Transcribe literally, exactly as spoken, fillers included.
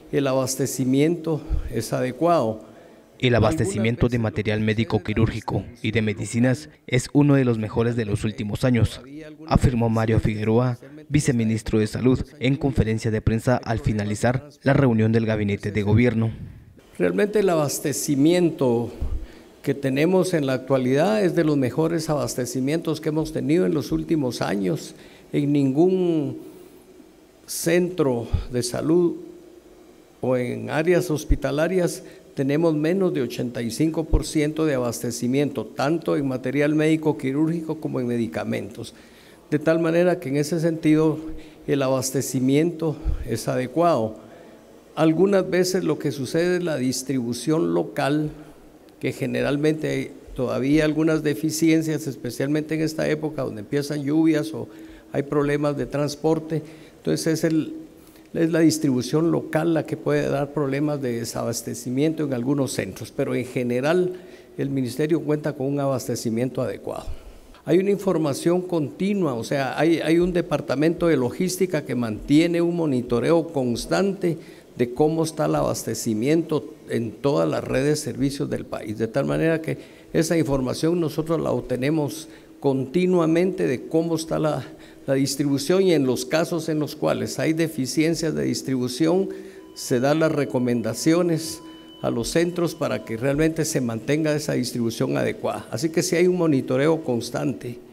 el abastecimiento es adecuado. El abastecimiento de material médico quirúrgico y de medicinas es uno de los mejores de los últimos años, afirmó Mario Figueroa, viceministro de Salud, en conferencia de prensa al finalizar la reunión del gabinete de gobierno. Realmente el abastecimiento que tenemos en la actualidad es de los mejores abastecimientos que hemos tenido en los últimos años. En ningún centro de salud o en áreas hospitalarias tenemos menos de ochenta y cinco por ciento de abastecimiento, tanto en material médico quirúrgico como en medicamentos. De tal manera que en ese sentido el abastecimiento es adecuado. Algunas veces lo que sucede es la distribución local, que generalmente hay todavía algunas deficiencias, especialmente en esta época donde empiezan lluvias o hay problemas de transporte. Entonces es, el, es la distribución local la que puede dar problemas de desabastecimiento en algunos centros, pero en general el Ministerio cuenta con un abastecimiento adecuado. Hay una información continua, o sea, hay, hay un departamento de logística que mantiene un monitoreo constante de cómo está el abastecimiento en todas las redes de servicios del país, de tal manera que esa información nosotros la obtenemos continuamente de cómo está la, la distribución, y en los casos en los cuales hay deficiencias de distribución se dan las recomendaciones a los centros para que realmente se mantenga esa distribución adecuada. Así que sí hay un monitoreo constante.